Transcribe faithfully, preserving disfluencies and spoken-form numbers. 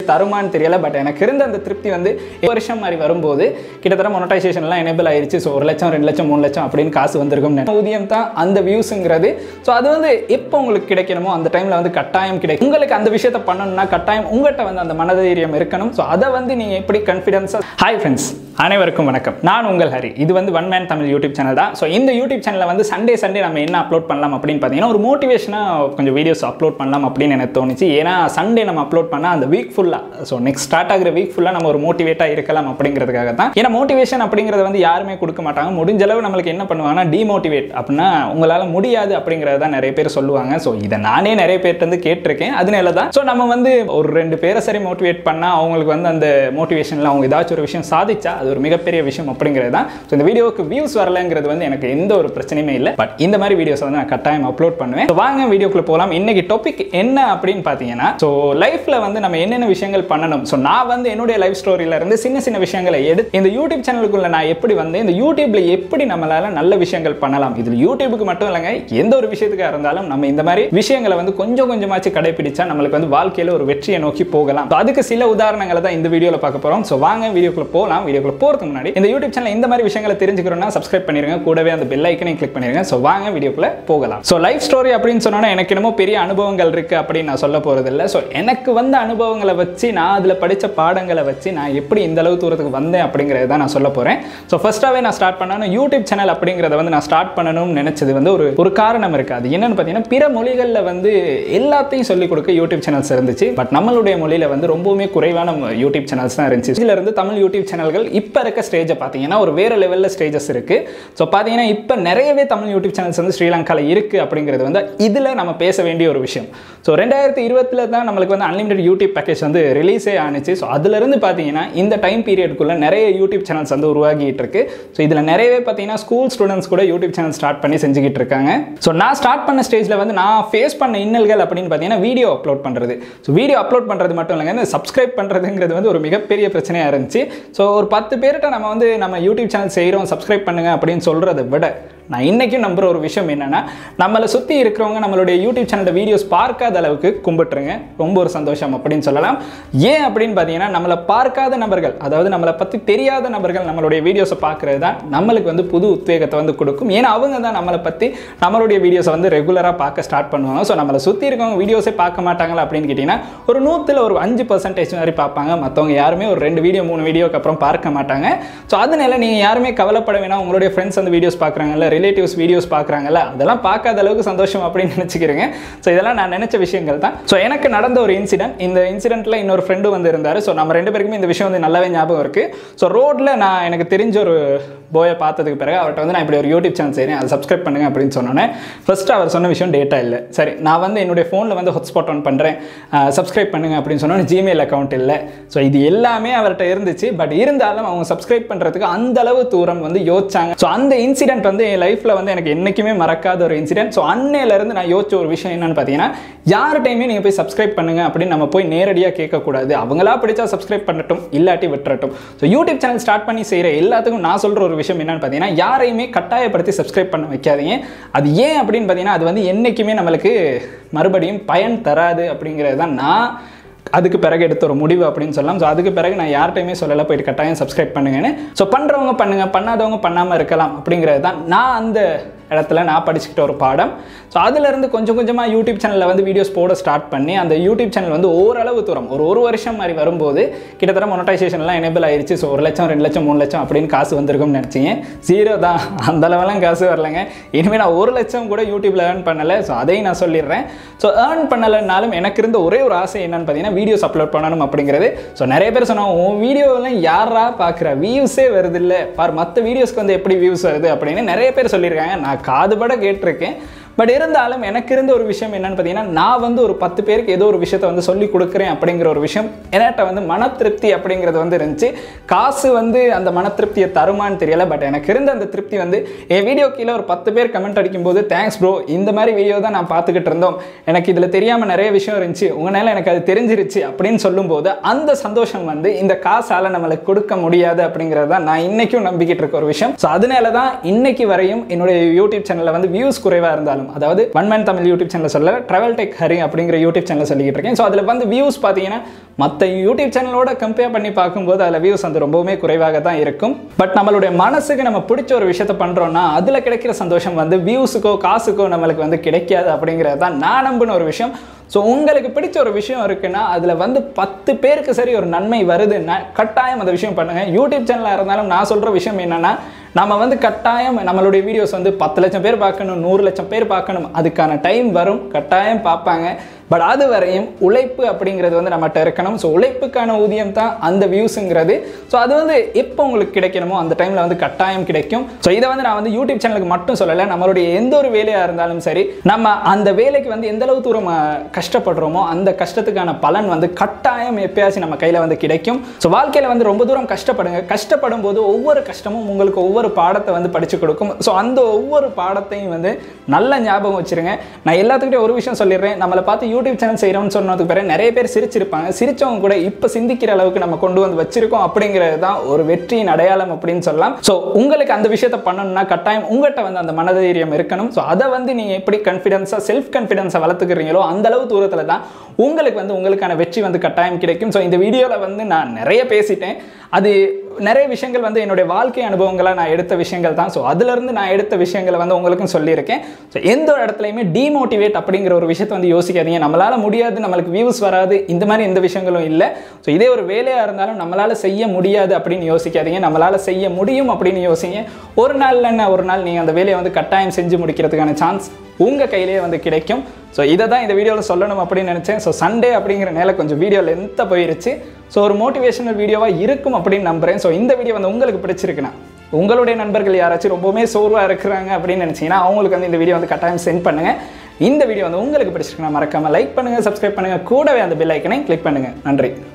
தருமான்னு தெரியல. பட் எனக்கு இருந்த அந்த திருப்தி வந்து வருஷம் மாதிரி வரும்போது கிட்டத்தட்ட மொனடைசேஷன்லாம் எனேபிள் ஆயிடுச்சு. ஸோ ஒரு லட்சம் ரெண்டு லட்சம் மூணு லட்சம் அப்படின்னு காசு வந்திருக்கும். ஊதியம் தான் அந்த வியூஸுங்கிறது. ஸோ அது வந்து எப்போ உங்களுக்கு கிடைக்கணுமோ அந்த டைமில் வந்து கட்டாயம் கிடைக்கும். உங்களுக்கு அந்த விஷயத்தை பண்ணணும்னா கட்டாயம் உங்கள்கிட்ட வந்து அந்த மனதைரியம் இருக்கணும். ஸோ அதை வந்து நீங்கள் எப்படி கான்ஃபிடன்ஸாக. ஹாய் ஃப்ரெண்ட்ஸ், அனைவருக்கும் வணக்கம். நான் உங்கள் ஹரி. இது வந்து one man Tamil YouTube channel தான். ஸோ இந்த யூடியூப் சேனலில் வந்து சண்டே சண்டே நம்ம என்ன அப்லோட் பண்ணலாம் அப்படின்னு பார்த்தீங்கன்னா ஒரு மோட்டிவேஷனாக கொஞ்சம் வீடியோஸ் அப்லோட் பண்ணலாம் அப்படின்னு எனக்கு தோணுச்சு. ஏன்னா சண்டே நம்ம அப்லோட் பண்ணால் அந்த வீக் ஃபுல்லாக, ஸோ நெக்ஸ்ட் ஸ்டார்ட் ஆகிற வீக் ஃபுல்லாக நம்ம ஒரு மோட்டிவேட்டாக இருக்கலாம் அப்படிங்கிறதுக்காக தான். ஏன்னா மோட்டிவேஷன் அப்படிங்கிறத வந்து யாருமே கொடுக்க மாட்டாங்க. முடிஞ்ச அளவு நம்மளுக்கு என்ன பண்ணுவாங்கன்னா டிமோட்டிவேட் அப்படின்னா உங்களால் முடியாது அப்படிங்கிறத தான் நிறைய பேர் சொல்லுவாங்க. ஸோ இதை நானே நிறைய பேர்ட்டு வந்து கேட்டிருக்கேன். அதனால தான் ஸோ நம்ம வந்து ஒரு ரெண்டு பேரை சரி மோட்டிவேட் பண்ணால் அவங்களுக்கு வந்து அந்த மோட்டிவேஷனில் அவங்க ஏதாச்சும் ஒரு விஷயம் சாதிச்சா அது ஒரு மிகப்பெரிய விஷயம் அப்படிங்கிறது தான். ஸோ இந்த வீடியோவுக்கு வியூஸ் வரலங்கிறது வந்து எனக்கு எந்த ஒரு பிரச்சனையுமே இல்லை. பட் இந்த மாதிரி வீடியோஸ் வந்து நான் கட்டாயம் அப்லோட் பண்ணுவேன். வாங்க வீடியோக்குள்ள போகலாம். இன்னைக்கு டாபிக் என்ன அப்படின்னு பார்த்தீங்கன்னா, ஸோ லைஃப்ல வந்து நம்ம என்னென்ன விஷயங்கள் பண்ணணும். ஸோ நான் வந்து என்னுடைய லைஃப் ஸ்டோரியில இருந்து சின்ன சின்ன விஷயங்களை எடுத்து இந்த யூடியூப் சேனலுக்குள்ள நான் எப்படி வந்து இந்த யூடியூப்ல எப்படி நம்மளால நல்ல விஷயங்கள் பண்ணலாம். இது யூடியூபுக்கு மட்டும் இல்லைங்க, எந்த ஒரு விஷயத்துக்காக இருந்தாலும் நம்ம இந்த மாதிரி விஷயங்களை வந்து கொஞ்சம் கொஞ்சமாச்சு கடைபிடிச்சா நம்மளுக்கு வந்து வாழ்க்கையில ஒரு வெற்றியை நோக்கி போகலாம். அதுக்கு சில உதாரணங்களை தான் இந்த வீடியோல பார்க்க போறோம். ஸோ வாங்க வீடியோக்குள்ள போகலாம். வீடியோக்குள்ள போறதுக்கு முன்னாடி இந்த யூடியூப் சேனல் இந்த மாதிரி விஷயங்களை தெரிஞ்சுக்கணும்னா சப்ஸ்கிரைப் பண்ணிருங்க, கூடவே அந்த பெல் ஐக்கனையும் கிளிக் பண்ணிருங்க. ஸோ வாங்க வீடியோக்குள்ள போகலாம். ஸோ லைஃப் ஸ்டோரி அப்படின்னு சொன்னா எனக்கு என்னமோ பெரிய அனுபவங்கள் இருக்கு அப்படின்னு நான் சொல்ல போறது இல்லை. ஸோ எனக்கு வந்த அனுபவங்களை வச்சு நான் அதில் படித்த பாடங்களை வச்சு நான் எப்படி இந்த அளவு தூரத்துக்கு வந்தேன் அப்படிங்கிறத தான் நான் சொல்ல போறேன். ஸோ ஃபர்ஸ்டாகவே நான் ஸ்டார்ட் பண்ணணும் யூடியூப் சேனல் அப்படிங்கிறத வந்து நான் ஸ்டார்ட் பண்ணணும்னு நினைச்சது வந்து ஒரு ஒரு காரணம் இருக்கு. அது என்னன்னு பார்த்தீங்கன்னா, பிற மொழிகளில் வந்து எல்லாத்தையும் சொல்லிக் கொடுக்க யூடியூப் சேனல்ஸ் இருந்துச்சு. பட் நம்மளுடைய மொழியில வந்து ரொம்பவுமே குறைவான யூடியூப் சேனல்ஸ் தான் இருந்துச்சு. இதுல இருந்து தமிழ் யூடியூப் சேனல்கள் இப்போ இருக்க ஸ்டேஜை பார்த்தீங்கன்னா ஒரு வேற லெவலில் ஸ்டேஜஸ் இருக்கு. ஸோ பார்த்தீங்கன்னா இப்போ நிறையவே தமிழ் யூடியூப் சேனல்ஸ் வந்து ஸ்ரீலங்காவில் இருக்கு அப்படிங்கிறது வந்து இதில் நம்ம பேச வேண்டிய ஒரு விஷயம். ஸோ ரெண்டாயிரத்தி இருபத்தில் தான் நம்மளுக்கு வந்து அன்லிமிடெட் யூடியூப் பேக்கேஜ் வந்து ரிலீஸே ஆனிச்சு. ஸோ அதுலேருந்து பார்த்தீங்கன்னா இந்த டைம் பீரியடுக்குள்ள நிறைய யூடியூப் சேனல்ஸ் வந்து உருவாகிட்டு இருக்கு. ஸோ இதில் நிறையவே பார்த்தீங்கன்னா ஸ்கூல் ஸ்டூடெண்ட்ஸ் கூட யூடியூப் சேனல் ஸ்டார்ட் பண்ணி செஞ்சுக்கிட்டு இருக்காங்க. ஸோ நான் ஸ்டார்ட் பண்ண ஸ்டேஜில் வந்து நான் ஃபேஸ் பண்ண இன்னல்கள் அப்படின்னு பார்த்தீங்கன்னா வீடியோ அப்லோட் பண்ணுறது. ஸோ வீடியோ அப்லோட் பண்ணுறது மட்டும் இல்லைங்க, இந்த சப்ஸ்கிரைப் பண்ணுறதுங்கிறது வந்து ஒரு மிகப்பெரிய பிரச்சனையாக இருந்துச்சு. ஸோ ஒரு பத்து பேர்கிட்ட நம்ம வந்து நம்ம யூடியூப் சேனல் செய்கிறோம் சப்ஸ்கிரைப் பண்ணுங்க அப்படின்னு சொல்கிறத விட நான் இன்றைக்கும் நம்புகிற ஒரு விஷயம் என்னென்னா, நம்மளை சுற்றி இருக்கிறவங்க நம்மளுடைய யூடியூப் சேனலோட வீடியோஸ் பார்க்காத அளவுக்கு கும்பிட்டுருங்க. ரொம்ப ஒரு சந்தோஷம் அப்படின்னு சொல்லலாம். ஏன் அப்படின்னு பார்த்தீங்கன்னா, நம்மளை பார்க்காத நபர்கள், அதாவது நம்மளை பற்றி தெரியாத நபர்கள் நம்மளுடைய வீடியோஸை பார்க்குறது தான் நம்மளுக்கு வந்து புது உத்வேகத்தை வந்து கொடுக்கும். ஏன்னா அவங்க தான் நம்மளை பற்றி நம்மளுடைய வீடியோஸை வந்து ரெகுலராக பார்க்க ஸ்டார்ட் பண்ணுவாங்க. ஸோ நம்மளை சுற்றி இருக்கவங்க வீடியோஸே பார்க்க மாட்டாங்களா அப்படின்னு கேட்டிங்கன்னா, ஒரு நூற்றில் ஒரு அஞ்சு பர்சன்டேஜ் மாதிரி பார்ப்பாங்க. மற்றவங்க யாருமே ஒரு ரெண்டு வீடியோ மூணு வீடியோக்கு அப்புறம் பார்க்க மாட்டாங்க. ஸோ அதனால நீங்கள் யாருமே கவலைப்பட வேணாம். உங்களுடைய ஃப்ரெண்ட்ஸ் வந்து வீடியோஸ் பார்க்குறாங்கல்ல, ரிலேட்டிவ்ஸ் வீடியோஸ் பார்க்குறாங்கல்ல, அதெல்லாம் பார்க்காத அளவுக்கு சந்தோஷம் அப்படின்னு நினச்சிக்கிறேங்க. ஸோ இதெல்லாம் நான் நினச்ச விஷயங்கள் தான். ஸோ எனக்கு நடந்த ஒரு இன்சிடென்ட், இந்த இன்சிடென்ட்டில் இன்னொரு ஃப்ரெண்டு வந்து இருந்தார். ஸோ நம்ம ரெண்டு பேருக்குமே இந்த விஷயம் வந்து நல்லாவே ஞாபகம் இருக்குது. ஸோ ரோட்டில் நான் எனக்கு தெரிஞ்ச ஒரு போயை பார்த்ததுக்கு பிறகு அவர்கிட்ட வந்து நான் இப்படி ஒரு யூடியூப் சேனல் செய்கிறேன், அதை சப்ஸ்கிரைப் பண்ணுங்க அப்படின்னு சொன்னோன்னே ஃபஸ்ட்டு அவர் சொன்ன விஷயம் டேட்டா இல்லை. சரி, நான் வந்து என்னுடைய ஃபோனில் வந்து ஹாட்ஸ்பாட் ஆன் பண்ணுறேன், சப்ஸ்கிரைப் பண்ணுங்க அப்படின்னு சொன்னோன்னே ஜிமெயில் அக்கௌண்ட் இல்லை. ஸோ இது எல்லாமே அவர்கிட்ட இருந்துச்சு. பட் இருந்தாலும் அவங்க சப்ஸ்கிரைப் பண்ணுறதுக்கு அந்த அளவு தூரம் வந்து யோசிச்சாங்க. ஸோ அந்த இன்சிடென்ட் வந்து என் லைஃப்பில் வந்து எனக்கு என்றைக்குமே மறக்காத ஒரு இன்சிடென்ட். ஸோ அன்னையிலேருந்து நான் யோசிச்ச ஒரு விஷயம் என்னன்னு பார்த்தீங்கன்னா, யார்கிட்டையுமே நீங்கள் போய் சப்ஸ்கிரைப் பண்ணுங்க அப்படின்னு நம்ம போய் நேரடியாக கேட்கக்கூடாது. அவங்களா பிடிச்சா சப்ஸ்கிரைப் பண்ணட்டும், இல்லாட்டி விட்டுறட்டும். ஸோ யூடியூப் சேனல் ஸ்டார்ட் பண்ணி செய்கிற எல்லாத்துக்கும் நான் சொல்கிற ஒரு விஷயம் என்னன்னு பார்த்தீங்கன்னா, யாரையுமே கட்டாயப்படுத்தி சப்ஸ்கிரைப் பண்ண வைக்காதீங்க. அது ஏன் அப்படின்னு பார்த்தீங்கன்னா, அது வந்து என்றைக்குமே நம்மளுக்கு மறுபடியும் பயன் தராது அப்படிங்கிறது தான் நான் அதுக்கு பிறகு எடுத்த ஒரு முடிவு அப்படின்னு சொல்லலாம். ஸோ அதுக்கு பிறகு நான் யார்கிட்டையுமே சொல்லலை போயிட்டு கட்டாயம் சப்ஸ்கிரைப் பண்ணுங்கன்னு. ஸோ பண்ணுறவங்க பண்ணுங்க, பண்ணாதவங்க பண்ணாமல் இருக்கலாம் அப்படிங்கிறது தான் நான் அந்த இடத்துல நான் படிச்சுக்கிட்ட ஒரு பாடம். ஸோ அதுலேருந்து கொஞ்சம் கொஞ்சமாக யூடியூப் சேனலில் வந்து வீடியோஸ் போட ஸ்டார்ட் பண்ணி அந்த யூடியூப் சேனல் வந்து ஓரளவு தூரம் ஒரு ஒரு வருஷம் மாதிரி வரும்போது கிட்டத்தட்ட மொனடைசேஷன்லாம் எனேபிள் ஆயிடுச்சு. ஸோ ஒரு லட்சம் ரெண்டு லட்சம் மூணு லட்சம் அப்படின்னு காசு வந்திருக்கும்னு நினச்சிங்க. ஜீரோ தான், அந்த அளவெல்லாம் காசு வரலைங்க. இனிமேல் நான் ஒரு லட்சம் கூட யூடியூப்பில் ஏர்ன் பண்ணலை. ஸோ அதையும் நான் சொல்லிடுறேன். ஸோ ஏர்ன் பண்ணலைனாலும் எனக்கு இருந்த ஒரே ஒரு ஆசை என்னன்னு பார்த்தீங்கன்னா, வீடியோஸ் அப்லோட் பண்ணணும் அப்படிங்கிறது. ஸோ நிறைய பேர் சொன்னாங்க, உன் வீடியோவெல்லாம் யாரா பார்க்குற, வியூஸே வருது இல்லை பார், மற்ற வீடியோஸ்க்கு வந்து எப்படி வியூஸ் வருது அப்படின்னு நிறைய பேர் சொல்லியிருக்காங்க. நான் காதுபட கேட்டிருக்கேன். பட் இருந்தாலும் எனக்கு இருந்த ஒரு விஷயம் என்னன்னு பார்த்தீங்கன்னா, நான் வந்து ஒரு பத்து பேருக்கு ஏதோ ஒரு விஷயத்தை வந்து சொல்லி கொடுக்குறேன் அப்படிங்கிற ஒரு விஷயம் என்கிட்ட வந்து மன திருப்தி அப்படிங்கிறது வந்து இருந்துச்சு. காசு வந்து அந்த மன திருப்தியை தருமான்னு தெரியல. பட் எனக்கு இருந்த அந்த திருப்தி வந்து என் வீடியோ கீழே ஒரு பத்து பேர் கமெண்ட் அடிக்கும்போது, தேங்க்ஸ் ப்ரோ, இந்த மாதிரி வீடியோ தான் நான் பார்த்துக்கிட்டு இருந்தோம், எனக்கு இதில் தெரியாமல் நிறைய விஷயம் இருந்துச்சு, உங்களால் எனக்கு அது தெரிஞ்சிருச்சு அப்படின்னு சொல்லும்போது அந்த சந்தோஷம் வந்து இந்த காசால் நம்மளுக்கு கொடுக்க முடியாது அப்படிங்கிறது தான் நான் இன்னைக்கும் நம்பிக்கிட்டு இருக்க ஒரு விஷயம். ஸோ அதனால தான் இன்னைக்கு வரையும் என்னுடைய யூடியூப் சேனலில் வந்து வியூஸ் குறைவாக இருந்தாலும், அதாவது one man Tamil YouTube channel சொல்ல டிராவல் டெக் ஹரி அப்படிங்கிற யூடியூப் சேனல் சொல்லிக்கிட்டு இருக்கேன். ஸோ அதில் வந்து வியூஸ் பார்த்தீங்கன்னா மற்ற யூடியூப் சேனலோட கம்பேர் பண்ணி பார்க்கும்போது அதில் வியூஸ் வந்து ரொம்பவுமே குறைவாக தான் இருக்கும். பட் நம்மளுடைய மனசுக்கு நம்ம பிடிச்ச ஒரு விஷயத்தை பண்ணுறோன்னா அதில் கிடைக்கிற சந்தோஷம் வந்து வியூஸுக்கோ காசுக்கோ நம்மளுக்கு வந்து கிடைக்காது அப்படிங்கிறது தான் நான் நம்பின ஒரு விஷயம். ஸோ உங்களுக்கு பிடிச்ச ஒரு விஷயம் இருக்குன்னா அதில் வந்து பத்து பேருக்கு சரி ஒரு நன்மை வருதுன்னா கட்டாயம் அந்த விஷயம் பண்ணுங்கள். யூடியூப் சேனலாக இருந்தாலும் நான் சொல்கிற விஷயம் என்னென்னா, நம்ம வந்து கட்டாயம் நம்மளுடைய வீடியோஸ் வந்து பத்து லட்சம் பேர் பார்க்கணும், நூறு லட்சம் பேர் பார்க்கணும், அதுக்கான டைம் வரும், கட்டாயம் பார்ப்பாங்க. பட் அது வரையும் உழைப்பு அப்படிங்கிறது வந்து நம்மகிட்ட இருக்கணும். ஸோ உழைப்புக்கான ஊதியம் தான் அந்த வியூஸுங்கிறது. ஸோ அது வந்து எப்போ உங்களுக்கு கிடைக்கணுமோ அந்த டைமில் வந்து கட்டாயம் கிடைக்கும். ஸோ இதை வந்து நான் வந்து யூடியூப் சேனலுக்கு மட்டும் சொல்லலை, நம்மளுடைய எந்த ஒரு வேலையாக இருந்தாலும் சரி, நம்ம அந்த வேலைக்கு வந்து எந்த அளவு தூரம் கஷ்டப்படுறோமோ அந்த கஷ்டத்துக்கான பலன் வந்து கட்டாயம் எப்பயாச்சும் நம்ம கையில் வந்து கிடைக்கும். ஸோ வாழ்க்கையில் வந்து ரொம்ப தூரம் கஷ்டப்படுங்க. கஷ்டப்படும் போது ஒவ்வொரு கஷ்டமும் உங்களுக்கு ஒவ்வொரு பாடத்தை வந்து படித்து கொடுக்கும். ஸோ அந்த ஒவ்வொரு பாடத்தையும் வந்து நல்ல ஞாபகம் வச்சுருங்க. நான் எல்லாத்துக்கிட்டே ஒரு விஷயம் சொல்லிடுறேன், நம்மளை பார்த்து யூடியூப் சேனல் செய்கிறோம்னு சொன்னதுக்கு பிறகு நிறைய பேர் சிரிச்சிருப்பாங்க. சிரிச்சவங்க கூட இப்போ சிந்திக்கிற அளவுக்கு நம்ம கொண்டு வந்து வச்சிருக்கோம் அப்படிங்கிறது தான் ஒரு வெற்றியின் அடையாளம் அப்படின்னு சொல்லலாம். ஸோ உங்களுக்கு அந்த விஷயத்தை பண்ணணும்னா கட்டாயம் உங்கள்கிட்ட வந்து அந்த மனதைரியம் இருக்கணும். ஸோ அதை வந்து நீங்கள் எப்படி கான்ஃபிடென்ஸாக செல்ஃப் கான்ஃபிடென்ஸை வளர்த்துக்கிறீங்களோ அந்த அளவு தூரத்தில் தான் உங்களுக்கு வந்து உங்களுக்கான வெற்றி வந்து கட்டாயம் கிடைக்கும். ஸோ இந்த வீடியோவில் வந்து நான் நிறைய பேசிட்டேன். அது நிறைய விஷயங்கள் வந்து என்னுடைய வாழ்க்கை அனுபவங்களாக நான் எடுத்த விஷயங்கள் தான். ஸோ அதுலேருந்து நான் எடுத்த விஷயங்களை வந்து உங்களுக்கும் சொல்லியிருக்கேன். ஸோ எந்த ஒரு இடத்துலையுமே டிமோட்டிவேட் அப்படிங்கிற ஒரு விஷயத்தை வந்து யோசிக்காதீங்க. நம்மளால் முடியாது, நம்மளுக்கு வியூஸ் வராது, இந்த மாதிரி எந்த விஷயங்களும் இல்லை. ஸோ இதே ஒரு வேலையாக இருந்தாலும் நம்மளால் செய்ய முடியாது அப்படின்னு யோசிக்காதீங்க, நம்மளால் செய்ய முடியும் அப்படின்னு யோசிங்க. ஒரு நாள் இல்லைன்னா ஒரு நாள் நீங்கள் அந்த வேலையை வந்து கட்டாயம் செஞ்சு முடிக்கிறதுக்கான சான்ஸ் உங்கள் கையிலேயே வந்து கிடைக்கும். ஸோ இதை தான் இந்த வீடியோவில் சொல்லணும் அப்படின்னு நினச்சேன். ஸோ சண்டே அப்படிங்கிற நேரம் கொஞ்சம் வீடியோ லென்த்தாக போயிருச்சு. ஸோ ஒரு மோட்டிவேஷனல் வீடியோவாக இருக்கும் அப்படின்னு நம்புகிறேன். ஸோ இந்த வீடியோ வந்து உங்களுக்கு பிடிச்சிருக்குன்னா, உங்களுடைய நண்பர்கள் யாராச்சும் ரொம்பவுமே சோர்வாக இருக்கிறாங்க அப்படின்னு நினச்சிங்கன்னா அவங்களுக்கு வந்து இந்த வீடியோ வந்து கட்டாயம் சென்ட் பண்ணுங்கள். இந்த வீடியோ வந்து உங்களுக்கு பிடிச்சிருக்குன்னா மறக்காமல் லைக் பண்ணுங்கள், சப்ஸ்கிரைப் பண்ணுங்கள், கூடவே அந்த பெல் ஐக்கனை கிளிக் பண்ணுங்கள். நன்றி.